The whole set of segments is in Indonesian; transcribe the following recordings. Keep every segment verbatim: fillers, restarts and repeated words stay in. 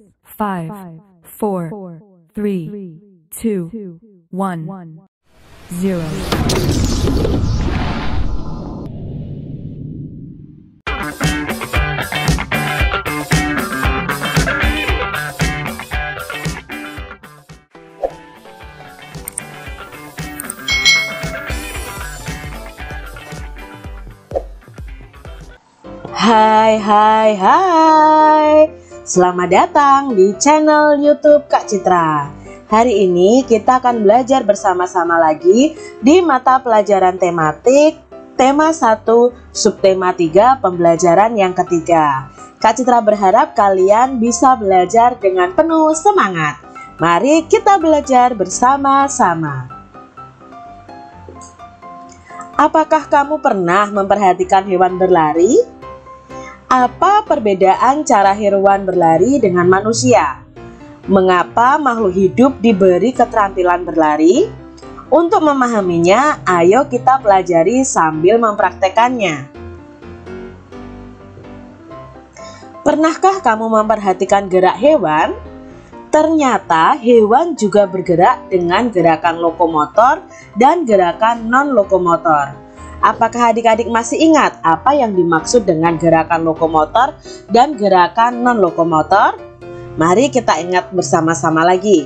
five, four, three, two, one, zero. Hai hai hai, selamat datang di channel YouTube Kak Citra. Hari ini kita akan belajar bersama-sama lagi di mata pelajaran tematik tema satu subtema tiga pembelajaran yang ketiga. Kak Citra berharap kalian bisa belajar dengan penuh semangat. Mari kita belajar bersama-sama. Apakah kamu pernah memperhatikan hewan berlari? Apa perbedaan cara hewan berlari dengan manusia? Mengapa makhluk hidup diberi keterampilan berlari? Untuk memahaminya, ayo kita pelajari sambil mempraktekannya. Pernahkah kamu memperhatikan gerak hewan? Ternyata hewan juga bergerak dengan gerakan lokomotor dan gerakan non-lokomotor. Apakah adik-adik masih ingat apa yang dimaksud dengan gerakan lokomotor dan gerakan non-lokomotor? Mari kita ingat bersama-sama lagi.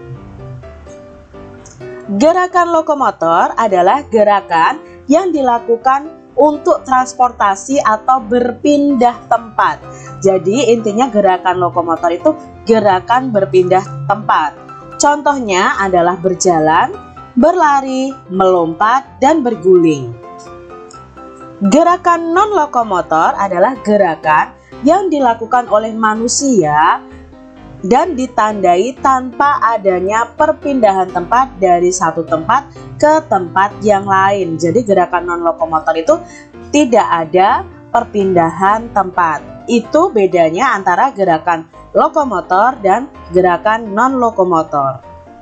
Gerakan lokomotor adalah gerakan yang dilakukan untuk transportasi atau berpindah tempat. Jadi intinya gerakan lokomotor itu gerakan berpindah tempat. Contohnya adalah berjalan, berlari, melompat, dan berguling. Gerakan non-lokomotor adalah gerakan yang dilakukan oleh manusia dan ditandai tanpa adanya perpindahan tempat dari satu tempat ke tempat yang lain. Jadi gerakan non-lokomotor itu tidak ada perpindahan tempat. Itu bedanya antara gerakan lokomotor dan gerakan non-lokomotor.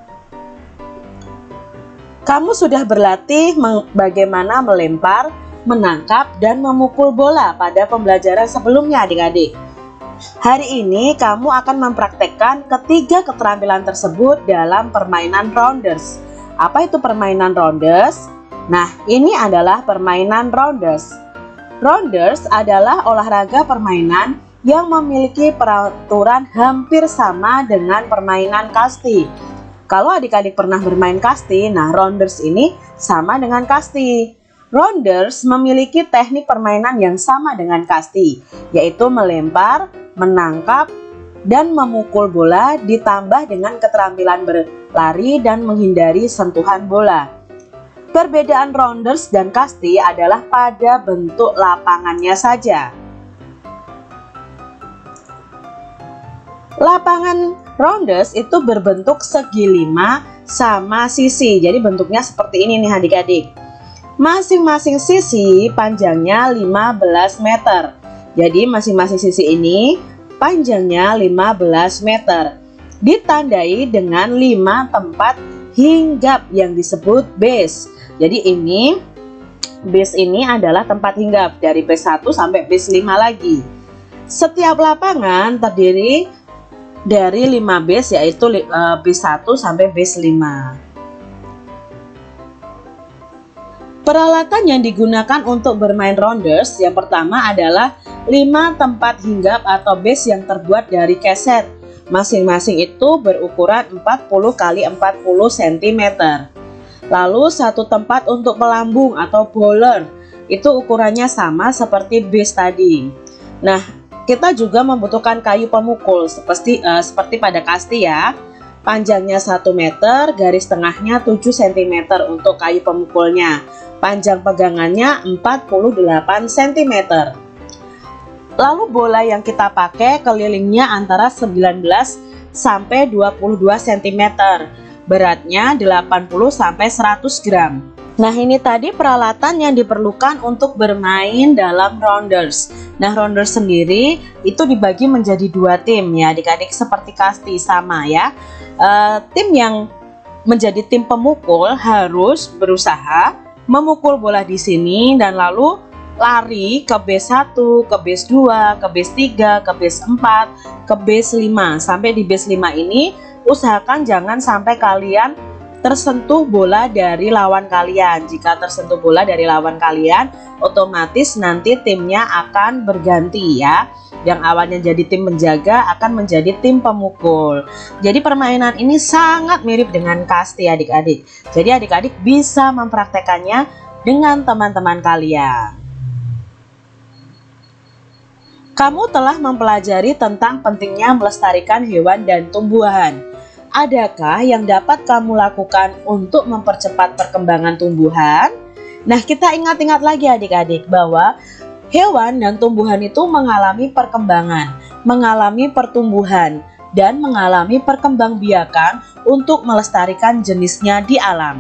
Kamu sudah berlatih bagaimana melempar, menangkap, dan memukul bola pada pembelajaran sebelumnya adik-adik. Hari ini kamu akan mempraktekkan ketiga keterampilan tersebut dalam permainan rounders. Apa itu permainan rounders? Nah, ini adalah permainan rounders. Rounders adalah olahraga permainan yang memiliki peraturan hampir sama dengan permainan kasti. Kalau adik-adik pernah bermain kasti, nah rounders ini sama dengan kasti. Rounders memiliki teknik permainan yang sama dengan kasti, yaitu melempar, menangkap, dan memukul bola ditambah dengan keterampilan berlari dan menghindari sentuhan bola. Perbedaan rounders dan kasti adalah pada bentuk lapangannya saja. Lapangan rounders itu berbentuk segi lima sama sisi, jadi bentuknya seperti ini nih adik-adik. Masing-masing sisi panjangnya lima belas meter. Jadi masing-masing sisi ini panjangnya lima belas meter. Ditandai dengan lima tempat hinggap yang disebut base. Jadi ini base ini adalah tempat hinggap dari base satu sampai base lima lagi. Setiap lapangan terdiri dari lima base, yaitu base satu sampai base lima. Peralatan yang digunakan untuk bermain rounders yang pertama adalah lima tempat hinggap atau base yang terbuat dari keset. Masing-masing itu berukuran empat puluh kali empat puluh sentimeter. Lalu satu tempat untuk pelambung atau bowler, itu ukurannya sama seperti base tadi. Nah, kita juga membutuhkan kayu pemukul seperti uh, seperti pada kasti ya. Panjangnya satu meter, garis tengahnya tujuh sentimeter untuk kayu pemukulnya. Panjang pegangannya empat puluh delapan sentimeter. Lalu bola yang kita pakai kelilingnya antara sembilan belas sampai dua puluh dua sentimeter. Beratnya delapan puluh sampai seratus gram. Nah, ini tadi peralatan yang diperlukan untuk bermain dalam rounders. Nah, rounders sendiri itu dibagi menjadi dua tim ya adik-adik, seperti kasti sama ya. Uh, tim yang menjadi tim pemukul harus berusaha memukul bola di sini dan lalu lari ke base satu, ke base dua, ke base tiga, ke base empat, ke base lima. Sampai di base lima ini usahakan jangan sampai kalian tersentuh bola dari lawan kalian. Jika tersentuh bola dari lawan kalian, otomatis nanti timnya akan berganti ya. Yang awalnya jadi tim menjaga akan menjadi tim pemukul. Jadi permainan ini sangat mirip dengan kasti adik-adik. Jadi adik-adik bisa mempraktekannya dengan teman-teman kalian. Kamu telah mempelajari tentang pentingnya melestarikan hewan dan tumbuhan. Adakah yang dapat kamu lakukan untuk mempercepat perkembangan tumbuhan? Nah, kita ingat-ingat lagi adik-adik bahwa hewan dan tumbuhan itu mengalami perkembangan, mengalami pertumbuhan, dan mengalami perkembangbiakan untuk melestarikan jenisnya di alam.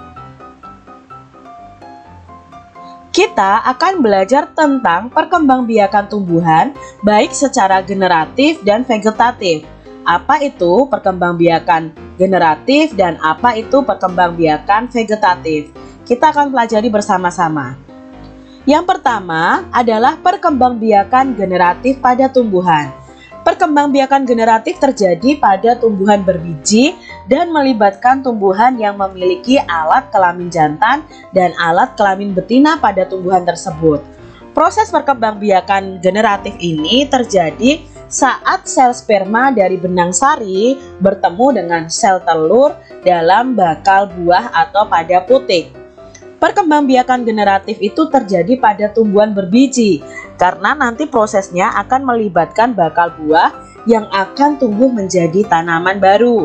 Kita akan belajar tentang perkembangbiakan tumbuhan baik secara generatif dan vegetatif. Apa itu perkembangbiakan generatif dan apa itu perkembangbiakan vegetatif? Kita akan pelajari bersama-sama. Yang pertama adalah perkembangbiakan generatif pada tumbuhan. Perkembangbiakan generatif terjadi pada tumbuhan berbiji dan melibatkan tumbuhan yang memiliki alat kelamin jantan dan alat kelamin betina pada tumbuhan tersebut. Proses perkembangbiakan generatif ini terjadi saat sel sperma dari benang sari bertemu dengan sel telur dalam bakal buah atau pada putik. Perkembangbiakan generatif itu terjadi pada tumbuhan berbiji karena nanti prosesnya akan melibatkan bakal buah yang akan tumbuh menjadi tanaman baru.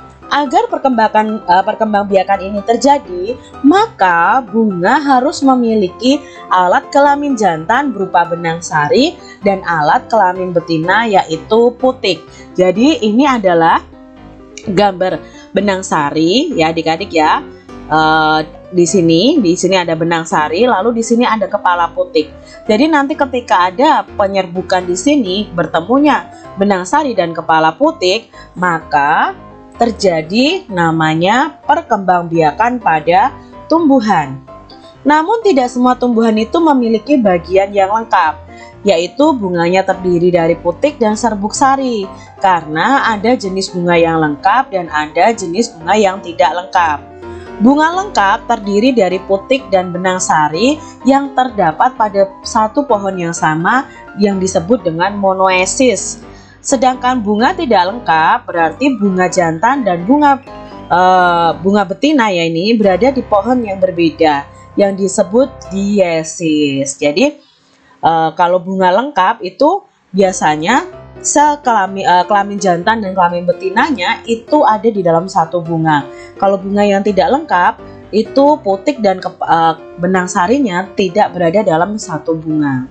Agar perkembangan uh, perkembangbiakan ini terjadi, maka bunga harus memiliki alat kelamin jantan berupa benang sari dan alat kelamin betina yaitu putik. Jadi ini adalah gambar benang sari ya adik-adik ya. Uh, di sini, di sini ada benang sari, lalu di sini ada kepala putik. Jadi nanti ketika ada penyerbukan di sini bertemunya benang sari dan kepala putik, maka terjadi namanya perkembangbiakan pada tumbuhan. Namun tidak semua tumbuhan itu memiliki bagian yang lengkap, yaitu bunganya terdiri dari putik dan serbuk sari, karena ada jenis bunga yang lengkap dan ada jenis bunga yang tidak lengkap. Bunga lengkap terdiri dari putik dan benang sari yang terdapat pada satu pohon yang sama yang disebut dengan monoesis. Sedangkan bunga tidak lengkap berarti bunga jantan dan bunga e, bunga betina ya ini berada di pohon yang berbeda yang disebut diesis. Jadi e, kalau bunga lengkap itu biasanya sel kelamin, uh, kelamin jantan dan kelamin betinanya itu ada di dalam satu bunga. Kalau bunga yang tidak lengkap itu putik dan ke, uh, benang sarinya tidak berada dalam satu bunga.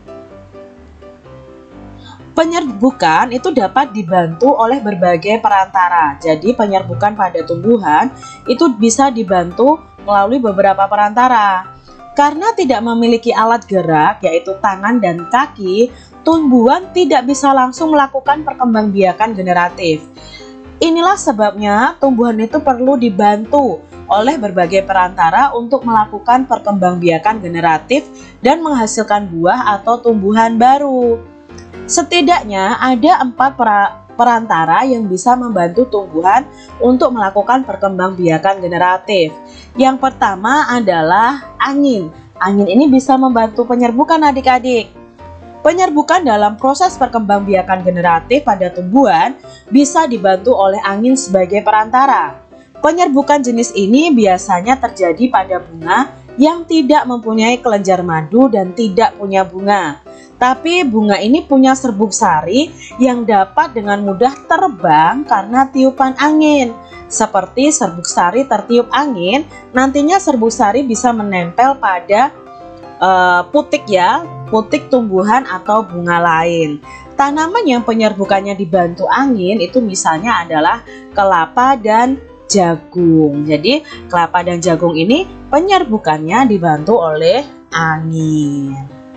Penyerbukan itu dapat dibantu oleh berbagai perantara. Jadi penyerbukan pada tumbuhan itu bisa dibantu melalui beberapa perantara. Karena tidak memiliki alat gerak yaitu tangan dan kaki, tumbuhan tidak bisa langsung melakukan perkembangbiakan generatif. Inilah sebabnya tumbuhan itu perlu dibantu oleh berbagai perantara untuk melakukan perkembangbiakan generatif dan menghasilkan buah atau tumbuhan baru. Setidaknya ada empat perantara yang bisa membantu tumbuhan untuk melakukan perkembangbiakan generatif. Yang pertama adalah angin. Angin ini bisa membantu penyerbukan adik-adik. Penyerbukan dalam proses perkembangbiakan generatif pada tumbuhan bisa dibantu oleh angin sebagai perantara. Penyerbukan jenis ini biasanya terjadi pada bunga yang tidak mempunyai kelenjar madu dan tidak punya bunga. Tapi bunga ini punya serbuk sari yang dapat dengan mudah terbang karena tiupan angin. Seperti serbuk sari tertiup angin, nantinya serbuk sari bisa menempel pada uh, putik ya, putik tumbuhan atau bunga lain. Tanaman yang penyerbukannya dibantu angin itu misalnya adalah kelapa dan jagung. Jadi kelapa dan jagung ini penyerbukannya dibantu oleh angin.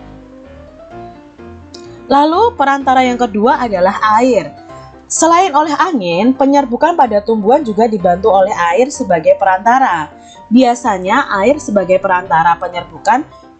Lalu perantara yang kedua adalah air. Selain oleh angin, penyerbukan pada tumbuhan juga dibantu oleh air sebagai perantara. Biasanya air sebagai perantara penyerbukan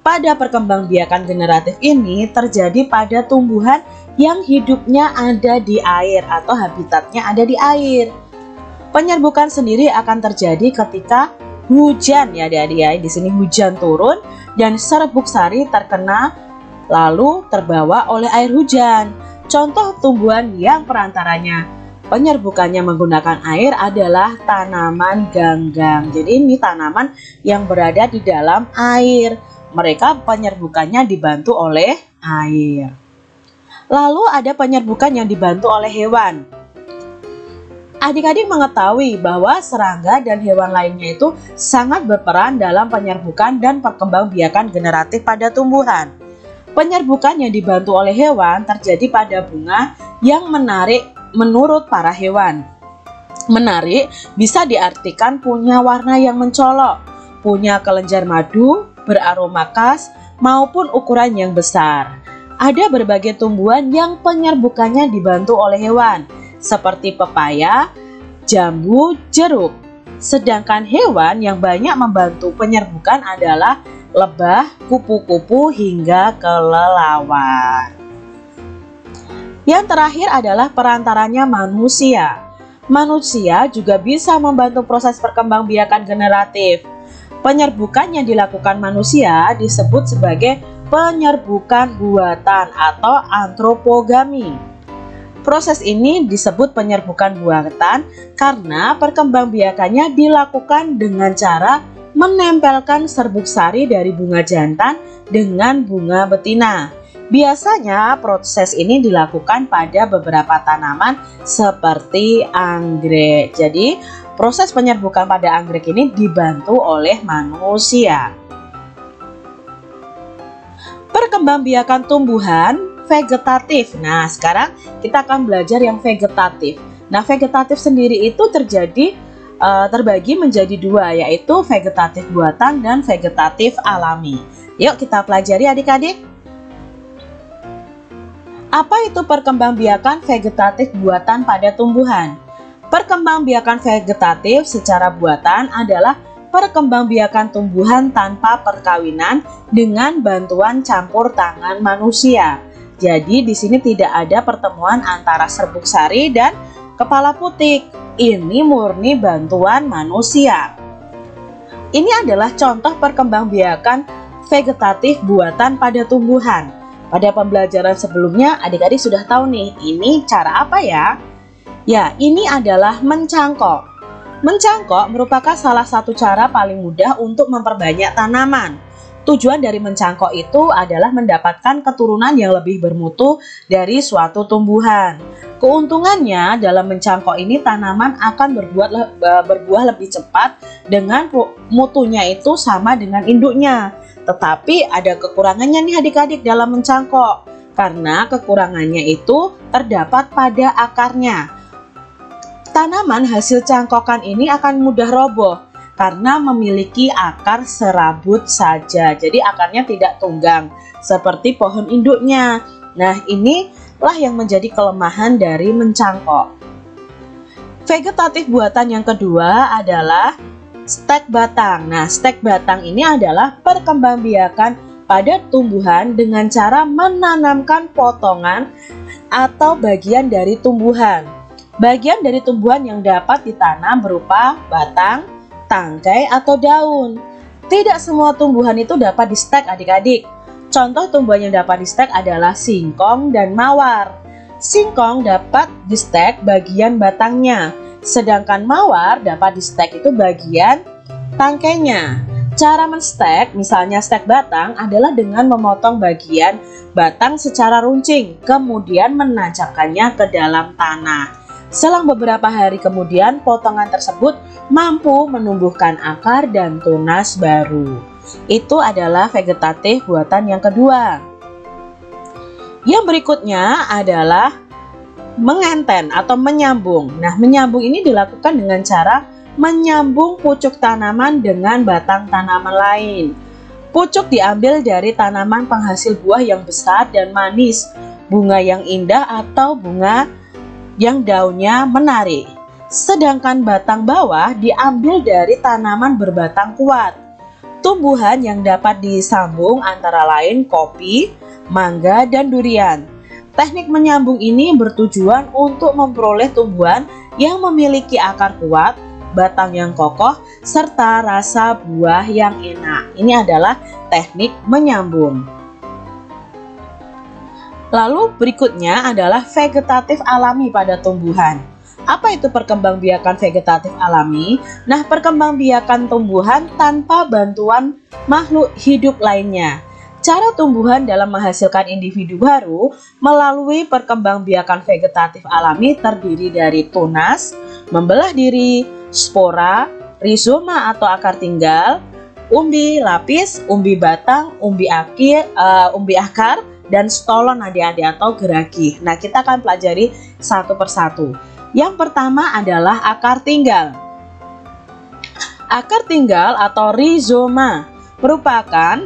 Pada perkembangbiakan generatif ini terjadi pada tumbuhan yang hidupnya ada di air atau habitatnya ada di air. Penyerbukan sendiri akan terjadi ketika hujan, ya adik-adik ya. Di sini hujan turun dan serbuk sari terkena lalu terbawa oleh air hujan. Contoh tumbuhan yang perantaranya penyerbukannya menggunakan air adalah tanaman ganggang. Jadi ini tanaman yang berada di dalam air. Mereka penyerbukannya dibantu oleh air. Lalu ada penyerbukan yang dibantu oleh hewan. Adik-adik mengetahui bahwa serangga dan hewan lainnya itu sangat berperan dalam penyerbukan dan perkembangbiakan generatif pada tumbuhan. Penyerbukan yang dibantu oleh hewan terjadi pada bunga yang menarik menurut para hewan. Menarik bisa diartikan punya warna yang mencolok, punya kelenjar madu, beraroma khas, maupun ukuran yang besar. Ada berbagai tumbuhan yang penyerbukannya dibantu oleh hewan, seperti pepaya, jambu, jeruk. Sedangkan hewan yang banyak membantu penyerbukan adalah lebah, kupu-kupu, hingga kelelawar. Yang terakhir adalah perantaranya manusia. Manusia juga bisa membantu proses perkembangbiakan generatif. Penyerbukan yang dilakukan manusia disebut sebagai penyerbukan buatan atau antropogami. Proses ini disebut penyerbukan buatan karena perkembangbiakannya dilakukan dengan cara menempelkan serbuk sari dari bunga jantan dengan bunga betina. Biasanya proses ini dilakukan pada beberapa tanaman seperti anggrek. Jadi proses penyerbukan pada anggrek ini dibantu oleh manusia. Perkembangbiakan tumbuhan vegetatif. Nah, sekarang kita akan belajar yang vegetatif. Nah, vegetatif sendiri itu terjadi uh, terbagi menjadi dua, yaitu vegetatif buatan dan vegetatif alami. Yuk kita pelajari adik-adik. Apa itu perkembangbiakan vegetatif buatan pada tumbuhan? Perkembangbiakan vegetatif secara buatan adalah perkembangbiakan tumbuhan tanpa perkawinan dengan bantuan campur tangan manusia. Jadi di sini tidak ada pertemuan antara serbuk sari dan kepala putik. Ini murni bantuan manusia. Ini adalah contoh perkembangbiakan vegetatif buatan pada tumbuhan. Pada pembelajaran sebelumnya adik-adik sudah tahu nih, ini cara apa ya? Ya, ini adalah mencangkok. Mencangkok merupakan salah satu cara paling mudah untuk memperbanyak tanaman. Tujuan dari mencangkok itu adalah mendapatkan keturunan yang lebih bermutu dari suatu tumbuhan. Keuntungannya dalam mencangkok ini tanaman akan berbuah, berbuah lebih cepat dengan mutunya itu sama dengan induknya. Tetapi ada kekurangannya nih adik-adik dalam mencangkok, karena kekurangannya itu terdapat pada akarnya. Tanaman hasil cangkokan ini akan mudah roboh karena memiliki akar serabut saja. Jadi akarnya tidak tunggang seperti pohon induknya. Nah, inilah yang menjadi kelemahan dari mencangkok. Vegetatif buatan yang kedua adalah stek batang. Nah, stek batang ini adalah perkembangbiakan pada tumbuhan dengan cara menanamkan potongan atau bagian dari tumbuhan. Bagian dari tumbuhan yang dapat ditanam berupa batang, tangkai, atau daun. Tidak semua tumbuhan itu dapat di stek adik-adik. Contoh tumbuhan yang dapat di stek adalah singkong dan mawar. Singkong dapat di stek bagian batangnya, sedangkan mawar dapat di stek itu bagian tangkainya. Cara menstek, misalnya stek batang, adalah dengan memotong bagian batang secara runcing, kemudian menancapkannya ke dalam tanah. Selang beberapa hari kemudian, potongan tersebut mampu menumbuhkan akar dan tunas baru. Itu adalah vegetatif buatan yang kedua. Yang berikutnya adalah mengenten atau menyambung. Nah, menyambung ini dilakukan dengan cara menyambung pucuk tanaman dengan batang tanaman lain. Pucuk diambil dari tanaman penghasil buah yang besar dan manis, bunga yang indah, atau bunga yang daunnya menarik. Sedangkan batang bawah diambil dari tanaman berbatang kuat. tumbuhan yang dapat disambung antara lain kopi, mangga, dan durian. Teknik menyambung ini bertujuan untuk memperoleh tumbuhan yang memiliki akar kuat, batang yang kokoh, serta rasa buah yang enak. Ini adalah teknik menyambung. Lalu berikutnya adalah vegetatif alami pada tumbuhan. Apa itu perkembangbiakan vegetatif alami? Nah, perkembangbiakan tumbuhan tanpa bantuan makhluk hidup lainnya. Cara tumbuhan dalam menghasilkan individu baru melalui perkembangbiakan vegetatif alami terdiri dari tunas, membelah diri, spora, rizoma atau akar tinggal, umbi lapis, umbi batang, umbi akir, uh, umbi akar, dan stolon adik-adik atau geragi. Nah, kita akan pelajari satu persatu. Yang pertama adalah akar tinggal. Akar tinggal atau rizoma merupakan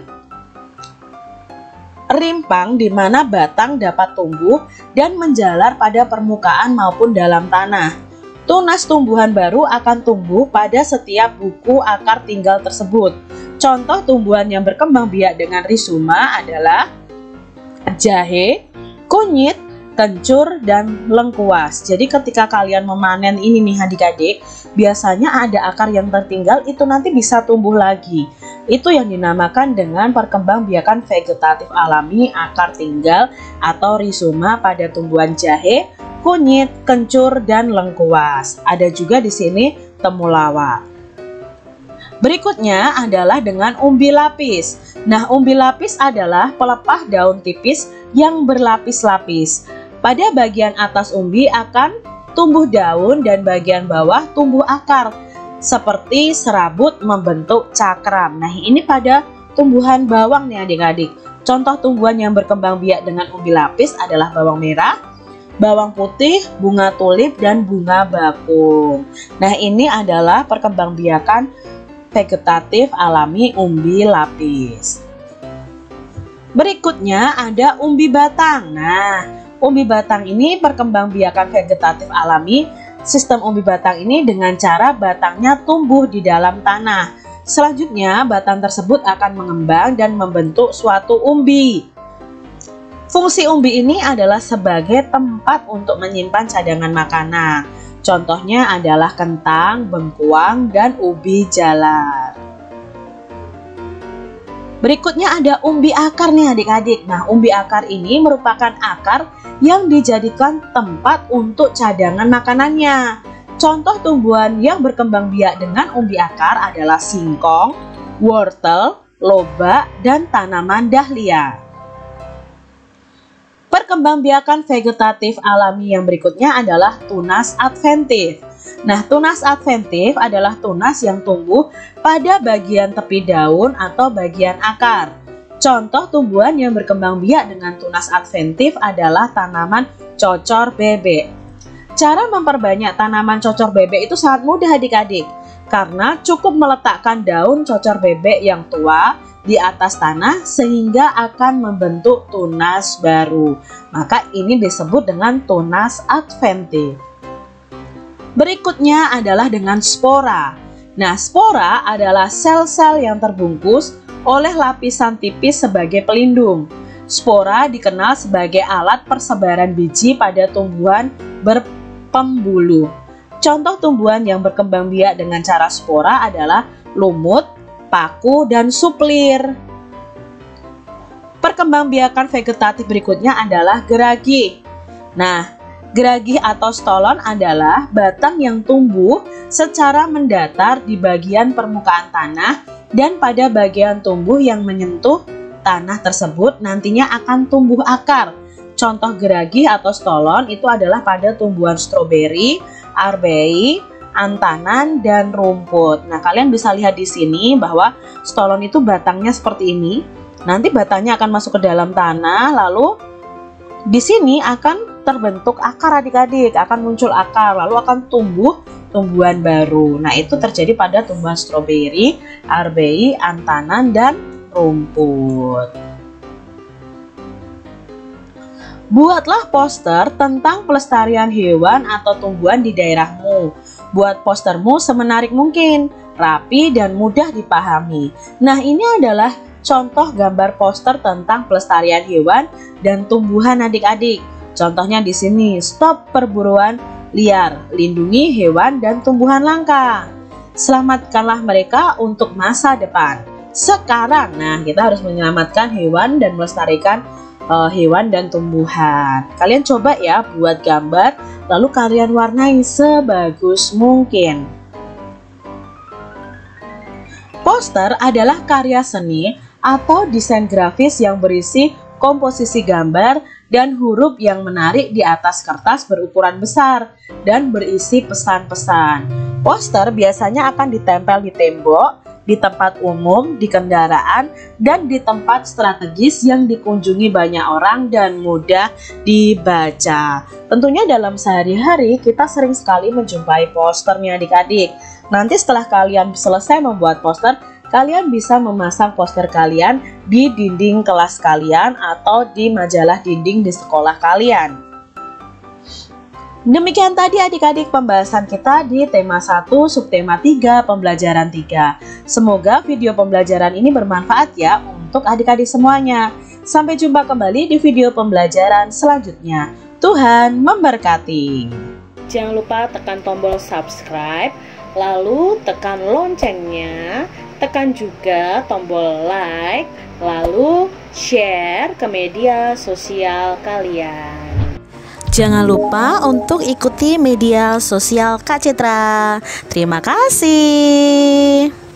rimpang di mana batang dapat tumbuh dan menjalar pada permukaan maupun dalam tanah. Tunas tumbuhan baru akan tumbuh pada setiap buku akar tinggal tersebut. Contoh tumbuhan yang berkembang biak dengan rizoma adalah jahe, kunyit, kencur, dan lengkuas. Jadi ketika kalian memanen ini nih adik-adik, biasanya ada akar yang tertinggal, itu nanti bisa tumbuh lagi. Itu yang dinamakan dengan perkembangbiakan vegetatif alami akar tinggal atau rizoma pada tumbuhan jahe, kunyit, kencur, dan lengkuas. Ada juga di sini temulawak. Berikutnya adalah dengan umbi lapis. Nah, umbi lapis adalah pelepah daun tipis yang berlapis-lapis. Pada bagian atas umbi akan tumbuh daun dan bagian bawah tumbuh akar seperti serabut membentuk cakram. Nah, ini pada tumbuhan bawang nih adik-adik. Contoh tumbuhan yang berkembang biak dengan umbi lapis adalah bawang merah, bawang putih, bunga tulip, dan bunga bakung. Nah, ini adalah perkembangbiakan vegetatif alami umbi lapis. Berikutnya ada umbi batang. Nah, umbi batang ini perkembangbiakan vegetatif alami. Sistem umbi batang ini dengan cara batangnya tumbuh di dalam tanah. Selanjutnya, batang tersebut akan mengembang dan membentuk suatu umbi. Fungsi umbi ini adalah sebagai tempat untuk menyimpan cadangan makanan. Contohnya adalah kentang, bengkuang, dan ubi jalar. Berikutnya ada umbi akar nih adik-adik. Nah, umbi akar ini merupakan akar yang dijadikan tempat untuk cadangan makanannya. Contoh tumbuhan yang berkembang biak dengan umbi akar adalah singkong, wortel, lobak, dan tanaman dahlia. Perkembangbiakan vegetatif alami yang berikutnya adalah tunas adventif. Nah, tunas adventif adalah tunas yang tumbuh pada bagian tepi daun atau bagian akar. Contoh tumbuhan yang berkembang biak dengan tunas adventif adalah tanaman cocor bebek. Cara memperbanyak tanaman cocor bebek itu sangat mudah adik-adik, karena cukup meletakkan daun cocor bebek yang tua di atas tanah sehingga akan membentuk tunas baru. Maka ini disebut dengan tunas adventif. Berikutnya adalah dengan spora. Nah, spora adalah sel-sel yang terbungkus oleh lapisan tipis sebagai pelindung. Spora dikenal sebagai alat persebaran biji pada tumbuhan berpembuluh. Contoh tumbuhan yang berkembang biak dengan cara spora adalah lumut, paku, dan suplir. Perkembangbiakan vegetatif berikutnya adalah geragi. Nah, geragi atau stolon adalah batang yang tumbuh secara mendatar di bagian permukaan tanah dan pada bagian tumbuh yang menyentuh tanah tersebut nantinya akan tumbuh akar. Contoh geragi atau stolon itu adalah pada tumbuhan stroberi, arbei, antanan, dan rumput. Nah, kalian bisa lihat di sini bahwa stolon itu batangnya seperti ini. Nanti batangnya akan masuk ke dalam tanah, lalu di sini akan terbentuk akar adik-adik, akan muncul akar, lalu akan tumbuh tumbuhan baru. Nah, itu terjadi pada tumbuhan stroberi, arbei, antanan, dan rumput. Buatlah poster tentang pelestarian hewan atau tumbuhan di daerahmu. Buat postermu semenarik mungkin. rapi, dan mudah dipahami. Nah, ini adalah contoh gambar poster tentang pelestarian hewan dan tumbuhan adik-adik. Contohnya di sini, stop perburuan liar, lindungi hewan dan tumbuhan langka. Selamatkanlah mereka untuk masa depan. Sekarang, nah kita harus menyelamatkan hewan dan melestarikan uh, hewan dan tumbuhan. Kalian coba ya buat gambar, lalu kalian warnai sebagus mungkin. Poster adalah karya seni atau desain grafis yang berisi komposisi gambar dan huruf yang menarik di atas kertas berukuran besar dan berisi pesan-pesan. Poster biasanya akan ditempel di tembok, di tempat umum, di kendaraan, dan di tempat strategis yang dikunjungi banyak orang dan mudah dibaca. Tentunya dalam sehari-hari kita sering sekali menjumpai poster nih adik-adik. Nanti setelah kalian selesai membuat poster, kalian bisa memasang poster kalian di dinding kelas kalian atau di majalah dinding di sekolah kalian. Demikian tadi adik-adik pembahasan kita di tema satu subtema tiga pembelajaran tiga. Semoga video pembelajaran ini bermanfaat ya untuk adik-adik semuanya. Sampai jumpa kembali di video pembelajaran selanjutnya. Tuhan memberkati. Jangan lupa tekan tombol subscribe, lalu tekan loncengnya, tekan juga tombol like, lalu share ke media sosial kalian. Jangan lupa untuk ikuti media sosial Kak Citra. Terima kasih.